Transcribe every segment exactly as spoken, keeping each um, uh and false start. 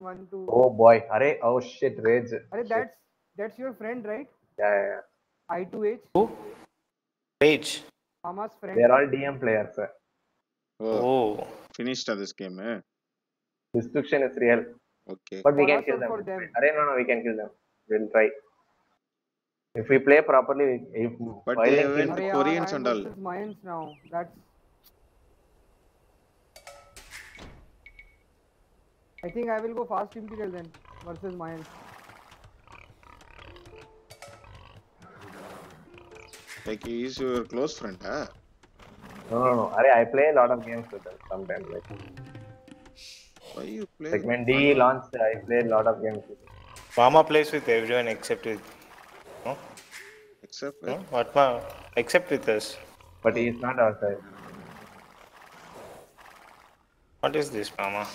one two. Oh boy, Arey, oh shit, Rage. Arey, Shit. that's that's your friend, right? Yeah, yeah, yeah. I two H, Who? Page. Mama's friend. They're all D M players. Sir. Oh, Oh. finished this game, eh? Destruction is real. Okay. But we For can us kill or them. for them? Arey, no, no, we can kill them. We'll try. If we play properly, if But they Wilding kills went Arey, them, yaar, Koreans I am and all. versus Mayans now. That's. I think I will go fast Imperial then versus Mayans. Like he's your close friend, huh? no, no, no. Arey, I play a lot of games with them sometimes. Like, Why you play? like when I D don't- launched, I played a lot of games with him. Mama plays with everyone except with. No? Except No? What ma? Except with us. But he is not outside. What is this, Mama?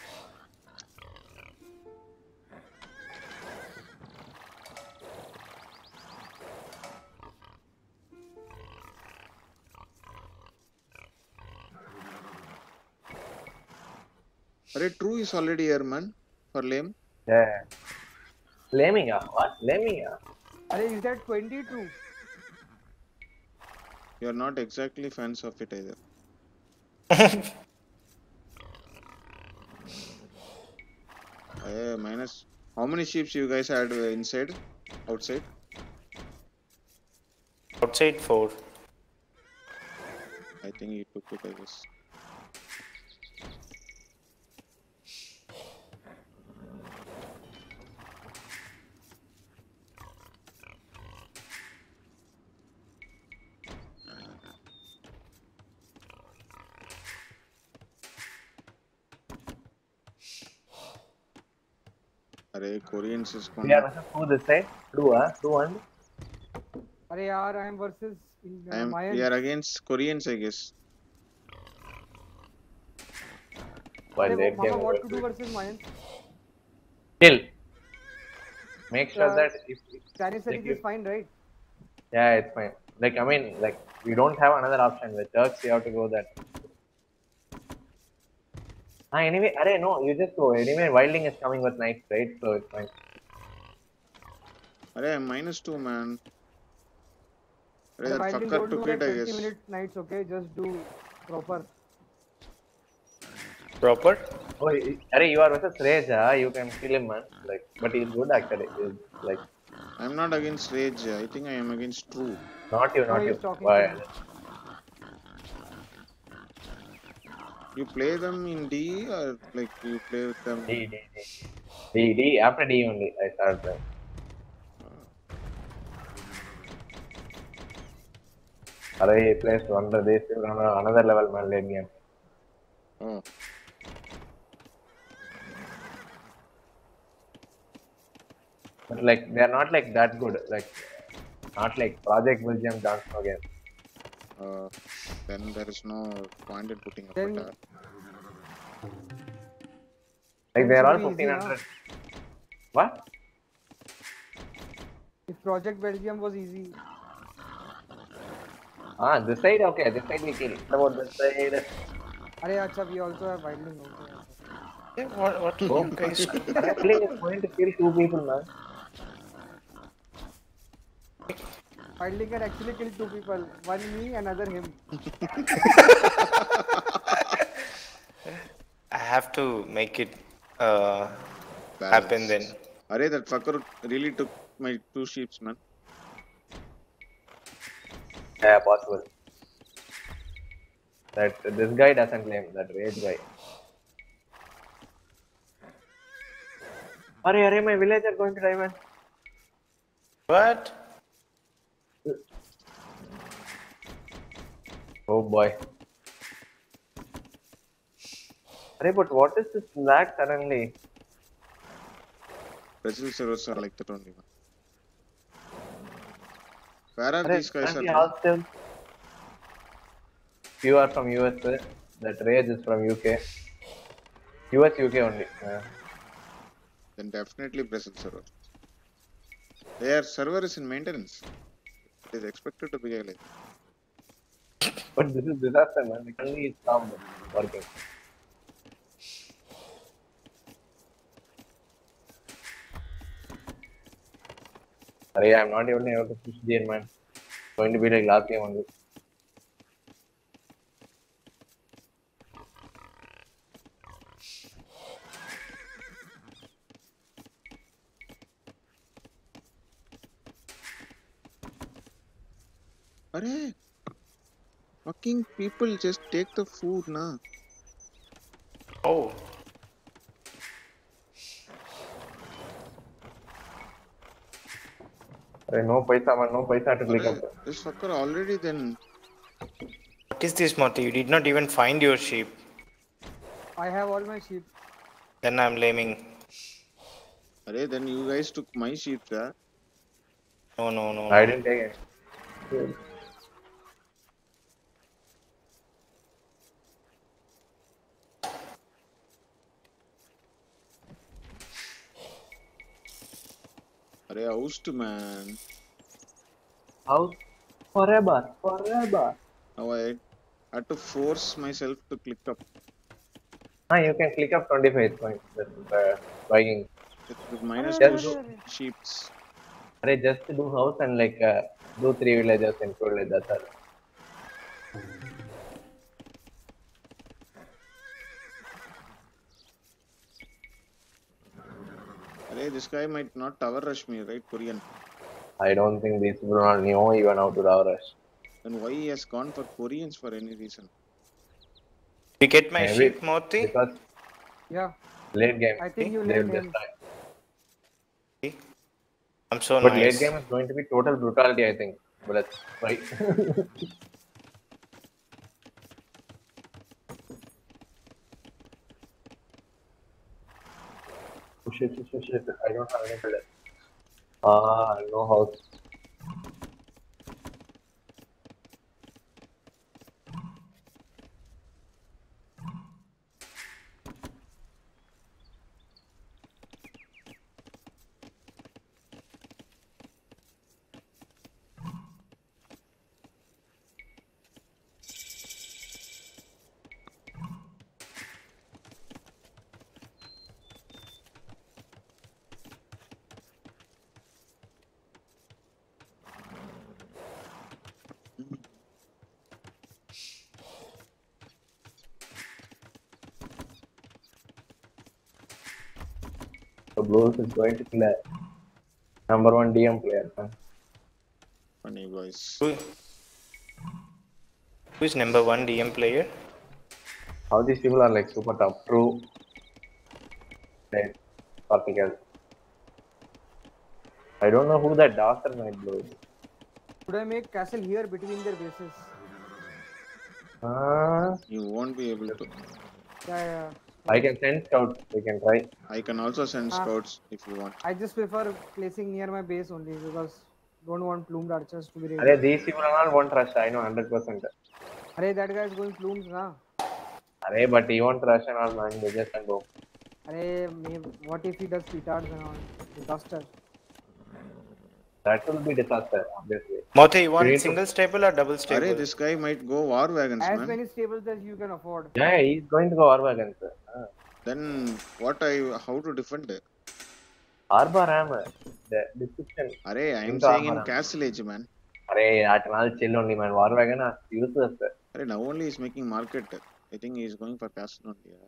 Arey, True is already here, man. For lame. Yeah. Lemminga? What? Lemminga? Arey, is that twenty-two? You're not exactly fans of it either. Eh, minus. How many sheep you guys had uh, inside? Outside? Outside four. I think he took it, I guess. Arey, Koreans is We are gonna. versus who this side? True, huh? True one. Arey, yaar, I am versus in, I uh, am. Mayans. We are against Koreans, I guess. While Arey, late Mama, game what over. to do versus Mayans? Kill. Make sure Uh, that if, Chinese like series you, is fine, right? yeah, it's fine. Like I mean, like we don't have another option. With Turks, you have to go that. Ah, anyway, arey, no, you just go. Anyway, Wilding is coming with knights, right? So it's fine. Arey, I'm minus two, man. Arey, Arey, that Wilding, fucker don't do took that it, I twenty guess. minute nights, okay? Just do proper. Proper? Oh, y- arey, you are versus Rage, huh? You can kill him, man. Like, but he's good actually. He's like I'm not against Rage. I think I am against True. not you, No, not he's you. talking Why? to me. You play them in D or like you play with them? D, D, D, D, D. After D only, I started playing. Arey, he plays wonder. They still on a- another level, man. Late game. Oh, But like they are not like that good. Like not like Project Belgium dance again. uh, then there is no point in putting up Then- a tab. Like Then they are should all be easy, fifteen huh? hundred. What? If Project Belgium was easy. Ah, this side okay. This side we kill. What about this side? Arey, acha, we also have Wildling. Okay. Yeah, what what Oh, you guys Wrestling is going to kill two people, man. Wildling can actually kill two people. One me, another him. I have to make it uh happen then. Arey, that fucker really took my two sheeps, man. Yeah, possible. That this guy doesn't claim that Rage guy. Arey, arey, my village are going to die, man. What? Oh boy. Arey, but what is this lag suddenly? Brazil servers are like that only, man. Where are Arey, these guys? can't we Are ask them? You are from U S A. That Rage is from U K. U S, U K only. Yeah. then definitely Brazil server. Their server is in maintenance. It is expected to be like. But this is disaster, man. It only is stopped working. Arey, I'm not even able to push there, man. It's going to be like last game only. Arey, fucking people just take the food, na. Oh, Arey, no paisa, man. No paisa to click Arey, up. this fucker already then. what is this, Moti? You did not even find your sheep. I have all my sheep. Then I'm blaming. Arey, then you guys took my sheep, yeah? No, no, no, I no. didn't take it. Arey, oust, man. House forever, forever. Now I had to force myself to click up. Ah, you can click up twenty-five points. That's uh, buying. With, with minus Arey, two arey, sh- arey. sheeps. Arey, just do house and like uh, do three villagers include like that. Sir. Arey, this guy might not tower rush me, right, Korean? I don't think these people are know even how to rush. Then why he has gone for Koreans for any reason? You get my Maybe sheep, Moti? because Yeah, late game, I think you they let will just him. die. I'm so But nice. late game is going to be total brutality, I think. But let's try. Oh shit, shit, shit, shit. I don't have any pillar. Ah, no house. So Blues is going to kill a number one D M player. Huh? Funny boys. Who, who is number one D M player? How these people are like super tough. True. Right. Particle. I don't know who that doctor might blow. Should I make castle here between their bases? Ah, You won't be able to. Yeah, yeah. I can send scouts. We can try. I can also send Ah. scouts if you want. I just prefer placing near my base only because don't want plumed archers to be ready. Arey, these people are all won't rush. I know one hundred percent. Arey, that guy is going plumes, na? Arey, but he won't rush and all, man. They just can go. Arey, maybe, what if he does petards and all? Disaster. That will be disaster, obviously. Moti, you want need to- single stable or double stable? Arey, this guy might go war wagons, As man. many stables as you can afford. Yeah, he's going to go Arbagan, sir. Ah. Then what I how to defend it? Arbor Hammer. The description. Arey, I am Into saying in armor. castle age, man. Arey, that all chill only, man. Warwagon is useless, sir. Arey, now only he's making market. I think he's going for castle only. Yeah.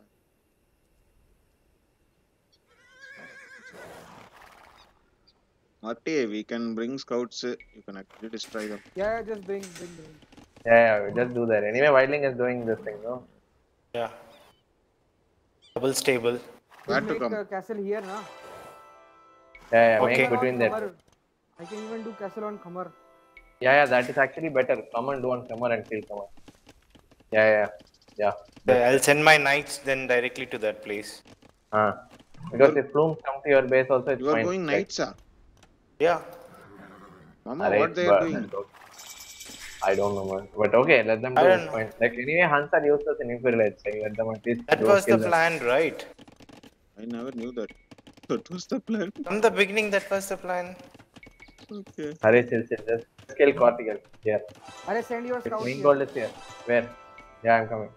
Marty, we can bring scouts. uh, You can actually destroy them. Yeah, yeah, just bring, bring, bring. Yeah, yeah, just do that. Anyway, Wildling is doing this thing, no? Yeah. Double stable. Where Just to make come? a castle here, na? Yeah, yeah, Okay. make between that. Khamar. I can even do castle on Khamar. Yeah, yeah, that is actually better. Come and do on Summer and kill Summer. Yeah, yeah, yeah. Uh, I'll send my knights then directly to that place. Uh, because if plumes come to your base also, it's You are fine. going Like, knights, ah? Yeah. Mama, array, what they are but- doing? I don't know, man. But okay, let them do I it. don't know. Fine. Like anyway, Huns are useless in Imperial Age. So let them at least That go was kill the them. plan, right? I never knew that. That was the plan. From the beginning, that was the plan. Okay. Hurry, chill, chill. Just kill Cortical. Here. Arey, send your scouts Main here. goal is here. Where? Yeah, I'm coming.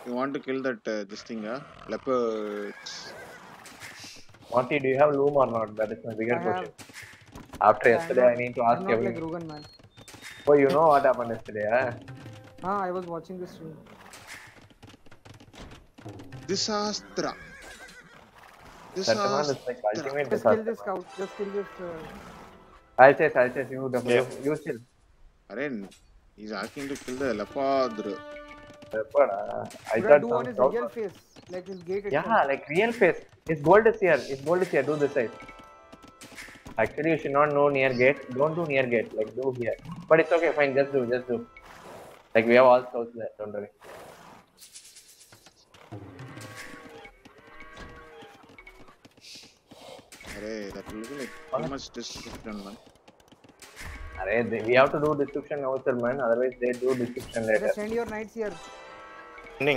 You want to kill that uh, this thing, huh? Leopards. Monty, do you have loom or not? That is my bigger I question. have. After I'm yesterday, not, I need to I'm ask not like everyone. Rogan, man. Oh, you know what happened yesterday, huh? Ah, I was watching this stream. Disastra. That man is Disastra. like ultimate Just kill disaster. this scout. Just kill this. Uh... I'll chase, I'll chase you, W. Yeah. You chill. Aren, he's asking to kill the leopard. Leopard, uh, I Should I thought do some on his scout real was- face, like his gate Yeah, itself? like real face. His gold is here. His gold is here. Do this side. Actually, you should not know near gate. Don't do near gate. Like do here. But it's okay. Fine. Just do. Just do. Like we have all scouts there. Don't worry. Arey, that will be like too much description, man. Arey, they, we have to do description now, sir, man. Otherwise, they do description later. Just send your knights here. Ending.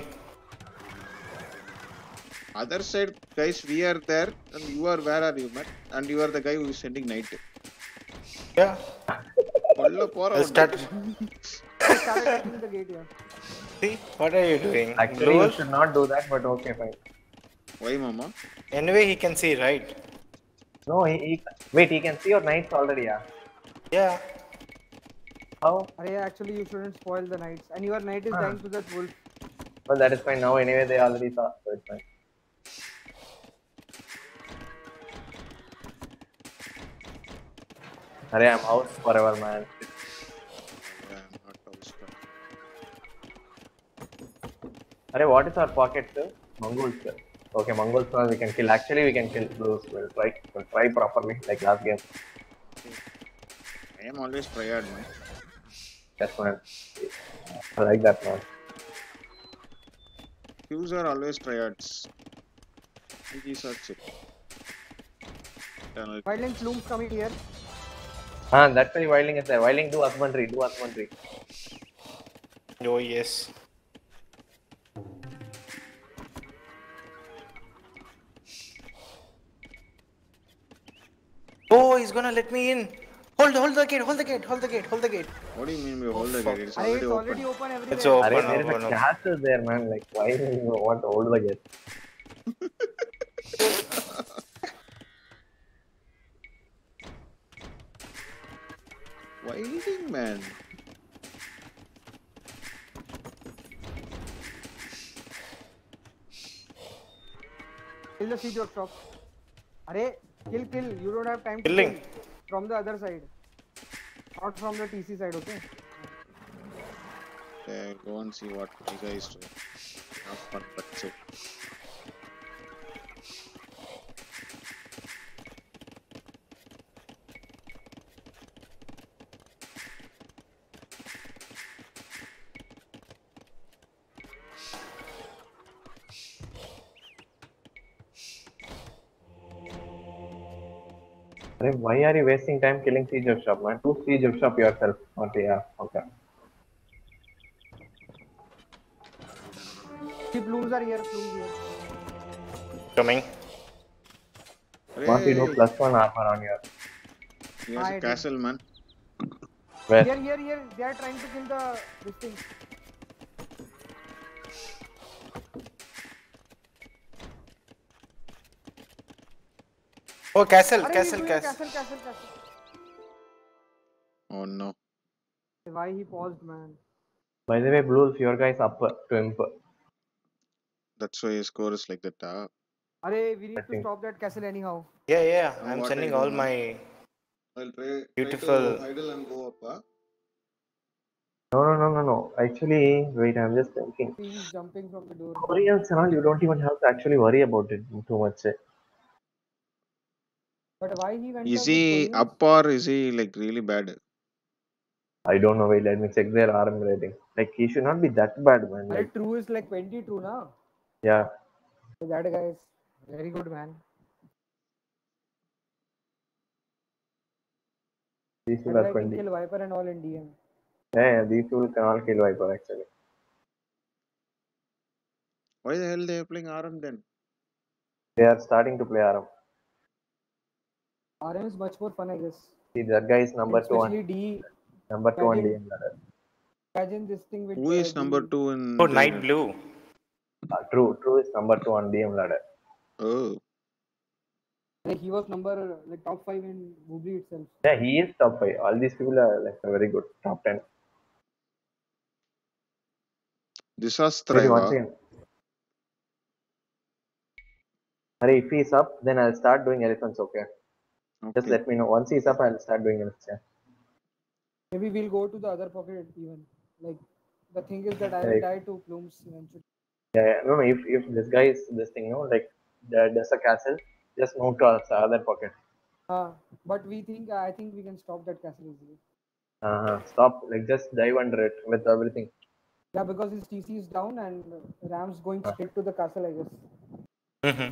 Other side, guys, we are there, and you are where are you, man? And you are the guy who is sending night. Yeah. Kolla pora I'll start. I started attacking the gate here. See, what are you doing? Actually, Bluer? you should not do that. But okay, fine. Why, mama? Anyway, he can see, right? No, he, he wait. He can see your knights already. Yeah. Yeah. How? Arey, actually, you shouldn't spoil the knights. And your knight is Ah. dying to that wolf. Well, that is fine. Now, anyway, they already saw. So it's fine. Arey, I'm out forever, man. Yeah, not house, but Arey, what is our pocket, sir? Mongols, sir. Okay, Mongols, sir, we can kill. Actually, we can kill blues. We'll try. We'll try properly, like last game. I am always tired, man. Yes, man. I like that, man. Queues are always triads. These are chill. Eternal- Wildling Plume's coming here. Ah, that's why Wildling is there. Wildling, do husbandry. Do husbandry. Oh, yes. Oh, he's gonna let me in. Hold, hold the gate, hold the gate, hold the gate, hold the gate. What do you mean by hold the fuck. gate? It's Arey, already it's open. already open everywhere. It's open. Arey, there is open, a open. castle there, man. Like, why do you want to hold the gate? Waiting, man. Kill the siege workshop. Arey, kill, kill. You don't have time to Killing. kill. From the other side. Not from the T C side, okay? Okay, go and see what you guys do. Have fun, that's it. Arey, why are you wasting time killing siege of shop, man? Do siege of shop yourself. Okay, yeah, okay. See, plumes are here. Plumes here. Coming. Monty, do Hey, plus one armor on your. he has I a did. castle, man. Where? Here, here, here. They are trying to kill the this thing. Oh, castle, Arey, he's castle, doing castle. castle, castle, castle. Oh no. Why he paused, man? By the way, blues, your guys up to imp. That's why his score is like that. Ah. Arey, we I need to think. stop that castle anyhow. Yeah, yeah. Now I'm what sending I do all now? my. I'll try, Beautiful. try to idle and go up. Ah. No, no, no, no, no. Actually, wait, I'm just thinking. He's jumping from the door. Koreans and all, you don't even have to actually worry about it too much. eh. But why he went Is up with he Koreans? up or is he like really bad? I don't know. Wait, let me check their arm rating. Like, he should not be that bad, man. Arey, Like, true is like twenty true now. yeah. So that guy is very good, man. These two That are guy can twenty. kill Viper and all in D M. Yeah, yeah, these two can all kill Viper actually. Why the hell they are playing R M then? They are starting to play R M. R M is much more fun, I guess. See, that guy is number two on Especially D. number two on Imagine- D M ladder. Imagine this thing with Who uh, is number D. two in? Oh, the- night blue. Uh, true, true is number two on D M ladder. Oh, Like he was number like top five in Bubli itself. Yeah, he is top five. All these people are like very good. Top ten. this was Maybe once Thriva. again. Hurry, if he's up, then I'll start doing elephants, okay? Just Okay. let me know. Once he's up, I'll start doing elephants. Yeah. Maybe we'll go to the other pocket even. Like the thing is that I will Like, die to plumes eventually. yeah, yeah. No, no, if, if this guy is this thing, no, like, there- there's a castle, just move to the other pocket. Uh, but we think I think we can stop that castle easily. Uh, stop, like, just dive under it with everything. Yeah, because his T C is down and Ram's going Uh. straight to the castle, I guess. Mm-hmm.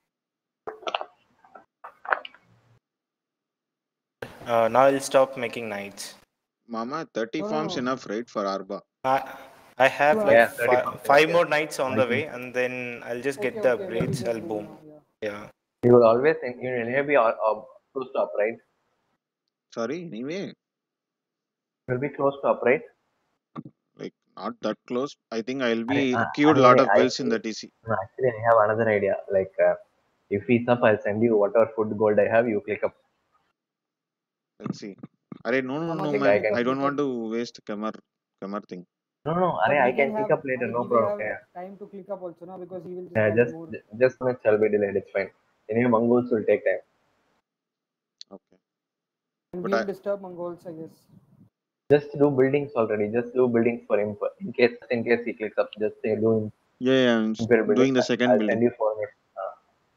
Uh, now I'll stop making knights. Mama, thirty No, no, farms no. enough, right, for Arba? I, I have Yeah, like Yeah, thirty fi- pounds, five yeah. more knights on I the think way, and then I'll just Okay, get the okay, maybe upgrades. just I'll boom boom. now. Yeah. Yeah. You will always, think you will never be uh, uh, close to up, right? Sorry, anyway, You will be close to up, right? like not that close. I think I'll Arey, be uh, queued a Arey, lot Arey, of I bills in actually, the T C. no, actually, I have another idea. Like, uh, if he's up, I'll send you whatever food gold I have. You click up. Let's see. Arey, no, no, Mama no, can Like, I man. click can. up, I don't click up. want to waste Kamar, Kamar thing. No, no, But Arey, I he will can click have up later. and No he will problem. have Yeah, time to click up also now because he will just yeah. carry Just, more. just minutes shall be delayed. It's fine. Anyway, Mongols will take time. Okay. And But we'll I, disturb Mongols, I guess. Just do buildings already. Just do buildings for him. for- In case, in case he clicks up, just say do him yeah, yeah, I'm s- imperial buildings. doing the second I'll send building. you four minutes. Uh,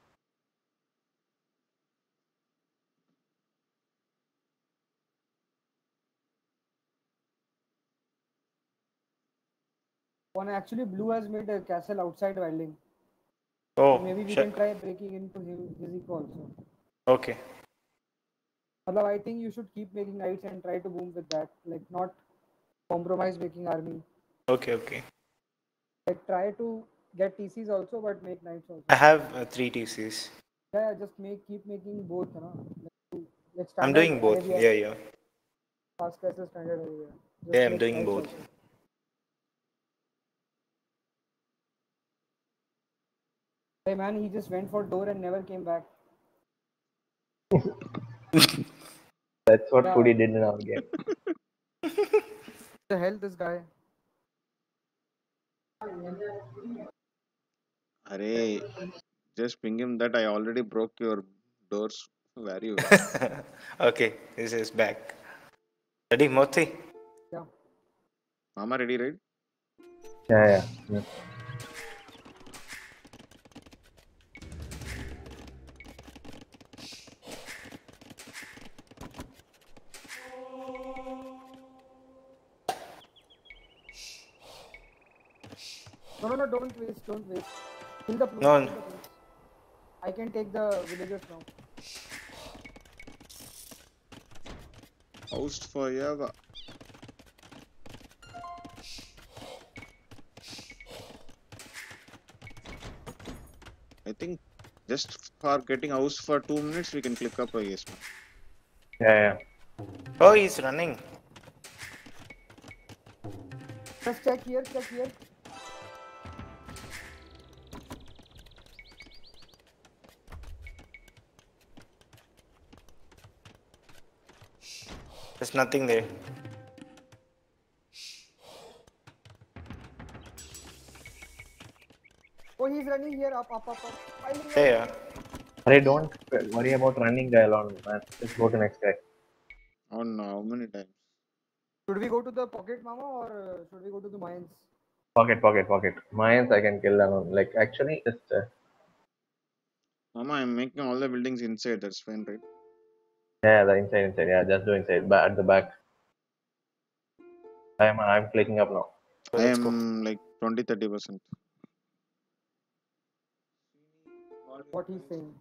One actually Blue has made a castle outside Wilding. Oh, So maybe we sure. can try breaking into his, his eco also. Okay. Although I think you should keep making knights and try to boom with that. Like not compromise making army. Okay, okay. Like try to get T Cs also, but make knights also. I have uh, three T Cs. Yeah, yeah, just make keep making both, you know. Like, like I'm standard doing both. Arabia, Yeah, yeah. fast castle standard Arabia. Just Yeah, I'm make doing knights both. also. Hey man, he just went for door and never came back. that's what Yeah, Foodie did in our game. the hell this guy. Arey, just ping him that I already broke your doors. Where you were. Okay, this is back. Ready, Moti? Yeah. Mama ready, right? Yeah, yeah. yeah. No, no, no, don't waste, don't waste. Kill the plumes, No, kill the plumes. I can take the villagers now. Housed forever. I think just for getting house for two minutes, we can click up, I guess. Man. Yeah, yeah. Oh, he's running. Just check here, check here. There's nothing there. Oh, he's running here, up, up, up, up. Piling Yeah, up. yeah. Arey, don't worry about running guy alone, man. Just go to next guy. Oh no, how many times? Should we go to the pocket, Mama, or uh, should we go to the mines? Pocket, pocket, pocket. Mayans I can kill alone. Like, actually, just. Uh, Mama, I'm making all the buildings inside. That's fine, right? yeah, the inside, inside. Yeah, just do inside. But at the back. I'm, I'm clicking up now. So I let's go. am like twenty thirty percent. What he's saying.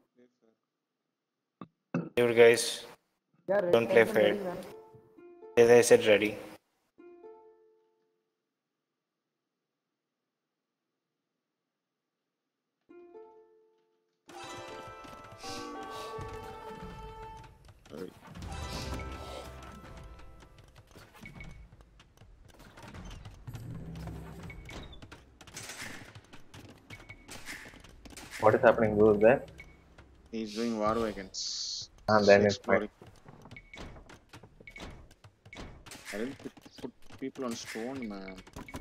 You guys, Yeah, red don't play times and fair. ready, man. As I said, ready. Right. What is happening? Who is there? He's doing war wagons. And then it's fine. exploring. I didn't put, put people on stone, man.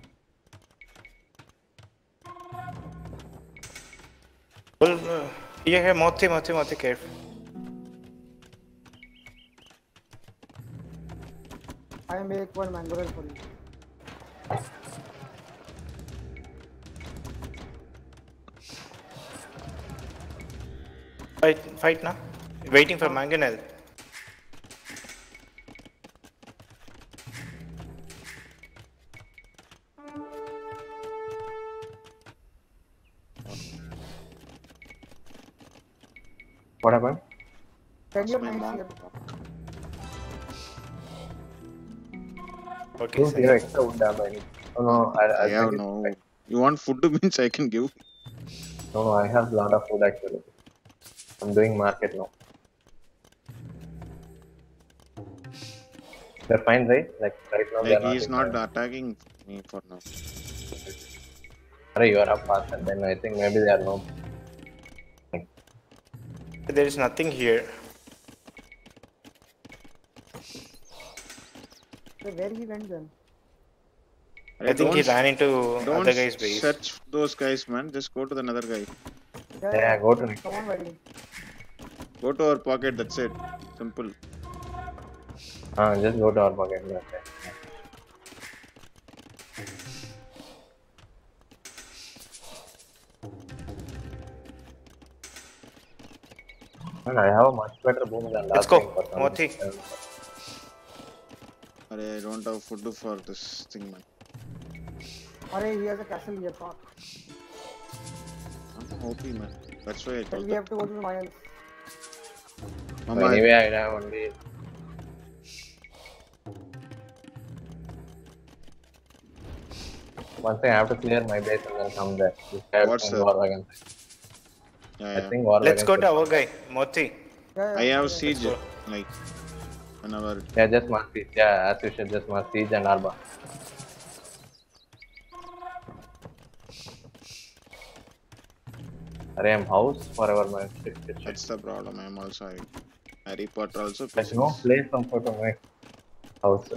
Well, uh, here, here, Moti, Moti, Moti, careful. I make one mango roll for you. Fight, fight now. Waiting for mangonel. What happened? Send your my knights mom. here. Okay, Who's sir. here extra wood damage? Oh no, I, I I have think no. it's- You want food means I can give. No, no, I have a lot of food actually. I'm doing market now. They're fine, right? Like right now Like they're he is not. not attacking me for now. Sorry, you are up fast, and then I think maybe they are no. There is nothing here. So where he went then? I think he don't ran into don't other guy's base. search those guys, man. Just go to the another guy. Yeah, Yeah, go to next. Come on, buddy. Go to our pocket. That's it. Simple. Ah, just go to our pocket. Okay. And I have a much better boom than last Let's go, time for some Moti. reason. Arey, I don't have food for this thing, man. Alright, he has a castle here. Fuck. I'm O P, man. That's why I Then told we them. have to go to the mines. So Mama, anyway, I have only. One thing I have to clear my base and then come there. This guy What's from that? war wagon. yeah, I yeah. think war Let's wagon go should- to our guy, Moti. Yeah, I yeah, have yeah. siege. go. Like whenever. Yeah, just must siege. Yeah, as usual, just must siege and Arba. Array, I'm house forever, man. Shit, shit, shit. That's the problem. I'm also having. Harry Potter also. There's no place from to make house.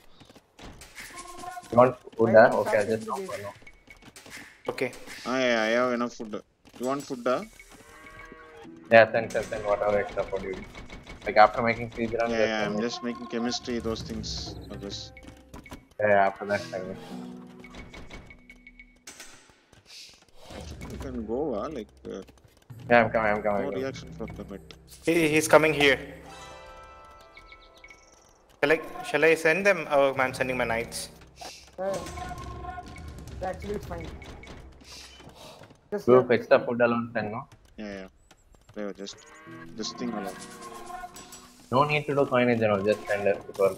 You want food? Why Huh? don't Okay, I start just with go the for now. Okay. Ah, yeah, I have enough food. You want food? Uh? Yeah, send, send, send whatever extra food you need. Like after making siege run, Yeah, just yeah, send I'm me. just making chemistry, those things. For this. Yeah, yeah, after that, send me. You can go, uh, like, uh, Yeah, I'm coming, I'm coming. no I'm coming. reaction from the mid. He, he's coming here. Shall I, shall I send them? Oh, I'm sending my knights. Yeah. Yeah, actually, it's fine. Just Do uh, extra food alone, send no? Yeah, yeah. Yeah, just this thing alone. No need to do coinage and all, just send it before.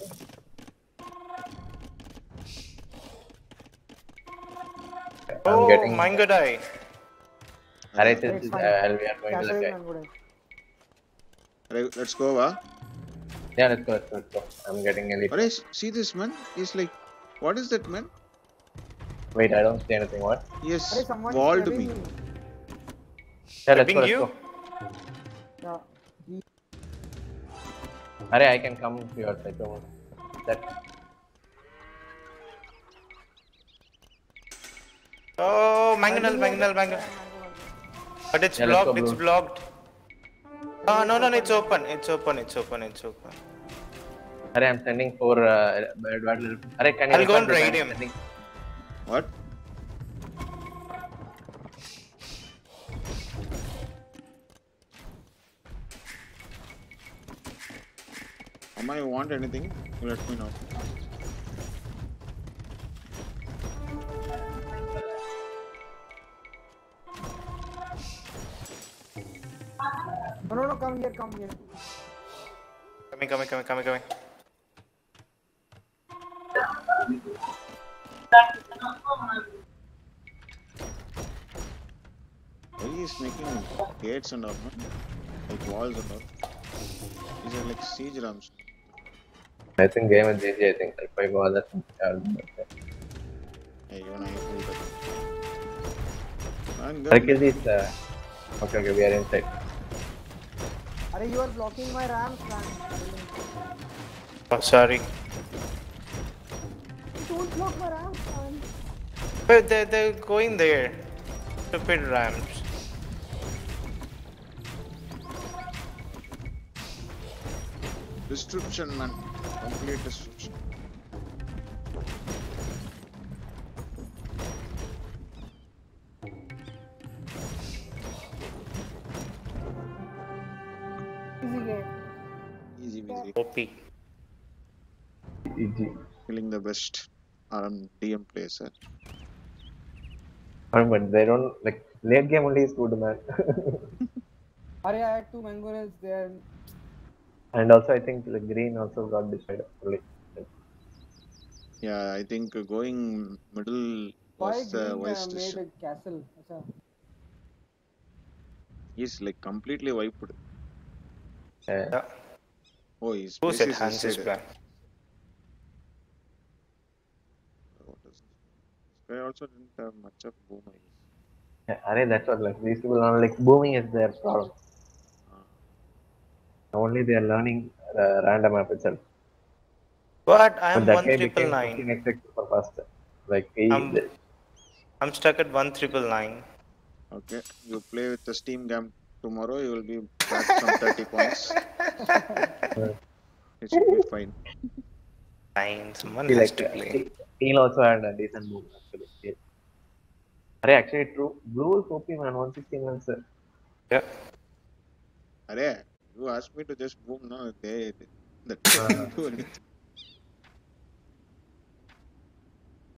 I'm Oh, getting. Mango die. Array, It's this is, fine. uh, we are going to castle the is guy. mango day. Alright, let's go, uh. Yeah, let's go, let's go, let's go. I'm getting elite. Alright, see this man? He's like, what is that man? Wait, I don't see anything. What? He has Alright, someone is walled stabbing me. me. Yeah, let's Stabbing go, let's you? go. Yeah. He- Array, I can come to your side. Don't worry. That. Oh, mangonel, mangonel, mangonel. Mango, mango. But it's Yeah, let's go, blocked, it's bro. blocked. Oh, no, no, no, it's open, it's open, it's open, it's open. Array, I'm sending for. Uh, bad, bad little. Array, can you I'll go record and this? raid I'm him. sending- What? Amma, you want anything? You let me know. No, no, no, come here, come here. Coming, coming, coming, coming, coming. Why he is making gates and all, man? Like walls and all. These are like siege rams. I think game is G G. I think if I go other. I'll be okay. Hey, even I pulled that. Man, Like good. kill these. Uh, Okay, okay, we are inside. Are you are blocking my ramps, man. Oh, sorry. Don't block my ramps, man. But they're, they're going there. Stupid ramps. Destruction, man. Complete destruction. Easy game. Easy, easy. O P. E G. Killing the best R M D M players, sir. But they don't like late game only is good, man. Are I had two mango rails there. And also, I think the green also got destroyed. Only. Yeah, I think going middle Why was the green wise uh, made decision. a castle? Acha. He's like completely wiped. Yeah. Yeah. Oh, his Who place said is Hans is inside. plan? What is this? This guy also didn't have much of boom, I guess. Yeah, array, that's what like these people are like booming is their problem. Ah. Only they are learning the random map itself. But But I'm that one guy triple became nine. fifteen x super fast. Like he, I'm the, I'm stuck at one triple nine. Okay, you play with the Steam Gam tomorrow, you will be back from thirty points. It should be fine. Nine. Someone he has like to uh, play. he, he'll also had a decent boom actually. He, array, actually true. Blue is O P man, one sixteen runs. Yeah. Arey, you asked me to just boom, no? They, that they Uh, didn't do anything.